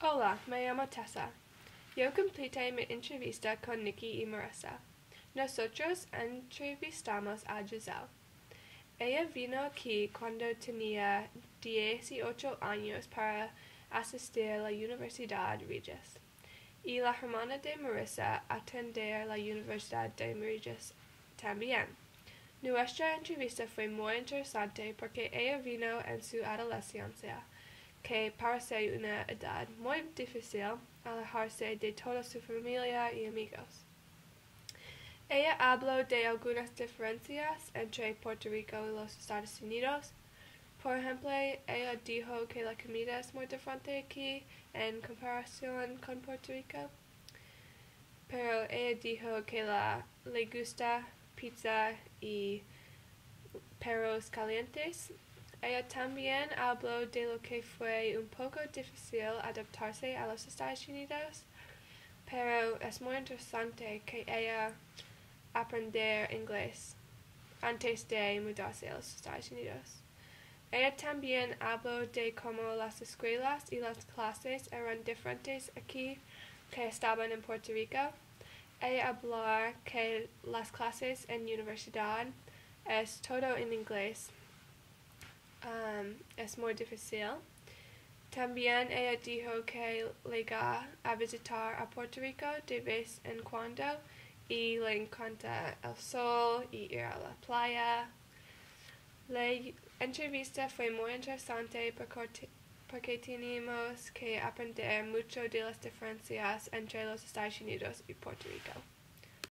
Hola, me llamo Tessa. Yo completé mi entrevista con Nikki y Marissa. Nosotros entrevistamos a Giselle. Ella vino aquí cuando tenía 18 años para asistir a la Universidad Regis. Y la hermana de Marissa atender la Universidad de Regis también. Nuestra entrevista fue muy interesante porque ella vino en su adolescencia, que parece una edad muy difícil alejarse de toda su familia y amigos. Ella habló de algunas diferencias entre Puerto Rico y los Estados Unidos. Por ejemplo, ella dijo que la comida es muy diferente aquí en comparación con Puerto Rico. Pero ella dijo que le gusta pizza y perros calientes. Ella también habló de lo que fue un poco difícil adaptarse a los Estados Unidos, pero es muy interesante que ella aprender inglés antes de mudarse a los Estados Unidos. Ella también habló de cómo las escuelas y las clases eran diferentes aquí que estaban en Puerto Rico. Ella habló que las clases en universidad es todo en inglés. Es muy difícil. También ella dijo que le va a visitar a Puerto Rico de vez en cuando y le encanta el sol y ir a la playa. La entrevista fue muy interesante porque teníamos que aprender mucho de las diferencias entre los Estados Unidos y Puerto Rico.